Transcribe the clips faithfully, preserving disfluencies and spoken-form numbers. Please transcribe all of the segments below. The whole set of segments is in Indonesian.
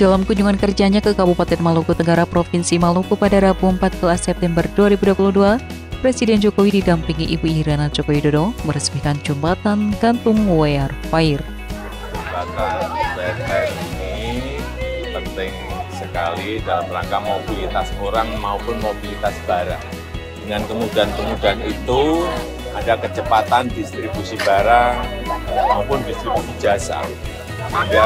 Dalam kunjungan kerjanya ke Kabupaten Maluku Tenggara, Provinsi Maluku pada Rabu empat belas September dua ribu dua puluh dua, Presiden Jokowi didampingi Ibu Iriana Joko Widodo meresmikan jembatan gantung Wear Fire. Jembatan Wear Fire ini penting sekali dalam rangka mobilitas orang maupun mobilitas barang. Dengan kemudahan-kemudahan itu ada kecepatan distribusi barang maupun distribusi jasa. Sehingga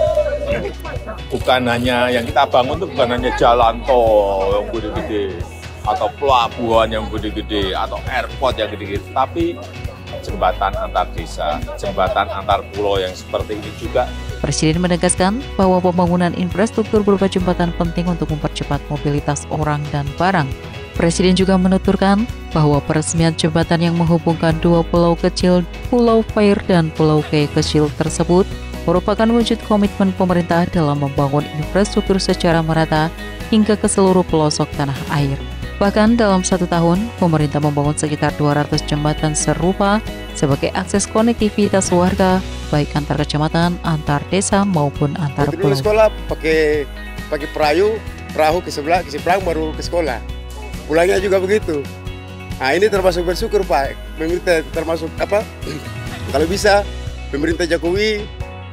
bukan hanya yang kita bangun itu bukan hanya jalan tol yang gede-gede atau pelabuhan yang gede-gede atau airport yang gede-gede, tapi jembatan antar desa, jembatan antar pulau yang seperti ini juga. Presiden menegaskan bahwa pembangunan infrastruktur berupa jembatan penting untuk mempercepat mobilitas orang dan barang. Presiden juga menuturkan bahwa peresmian jembatan yang menghubungkan dua pulau kecil, Pulau Fire dan Pulau K kecil tersebut, merupakan wujud komitmen pemerintah dalam membangun infrastruktur secara merata hingga ke seluruh pelosok tanah air. Bahkan dalam satu tahun, pemerintah membangun sekitar dua ratus jembatan serupa sebagai akses konektivitas warga, baik antar kecamatan, antar desa, maupun antar pulau. Dulu sekolah pakai pakai perahu, perahu ke sebelah, ke seberang baru ke sekolah. Pulangnya juga begitu. Nah ini termasuk bersyukur Pak, pemerintah termasuk apa? Kalau bisa pemerintah Jokowi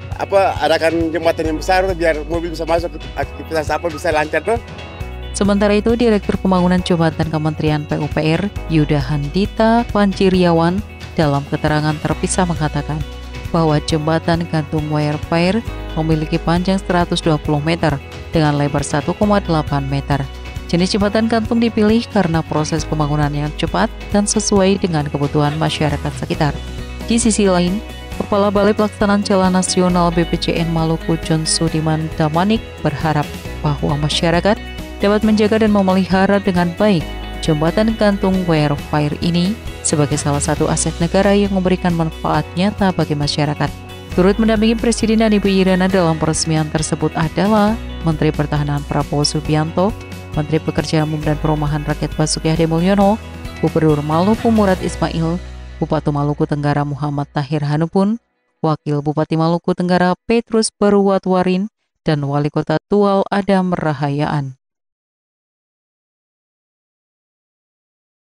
apa adakan jembatan yang besar biar mobil bisa masuk, aktivitas apa bisa lancar tuh. Sementara itu, Direktur Pembangunan Jembatan Kementerian P U P R Yuda Handita Panciriawan dalam keterangan terpisah mengatakan bahwa jembatan gantung Wear Fire memiliki panjang seratus dua puluh meter dengan lebar satu koma delapan meter. Jenis jembatan gantung dipilih karena proses pembangunan yang cepat dan sesuai dengan kebutuhan masyarakat sekitar. Di sisi lain, Kepala Balai Pelaksanaan Jalan Nasional B P J N Maluku John Sudiman Damanik berharap bahwa masyarakat dapat menjaga dan memelihara dengan baik jembatan gantung Wear Fire ini sebagai salah satu aset negara yang memberikan manfaat nyata bagi masyarakat. Turut mendampingi Presiden dan Ibu Iriana dalam peresmian tersebut adalah Menteri Pertahanan Prabowo Subianto, Menteri Pekerjaan Umum dan Perumahan Rakyat Basuki Hadi Mulyono, Gubernur Maluku Murad Ismail, Bupati Maluku Tenggara Muhammad Tahir Hanupun, Wakil Bupati Maluku Tenggara Petrus Beruwatwarin, dan Wali Kota Tual Adam Rahayaan.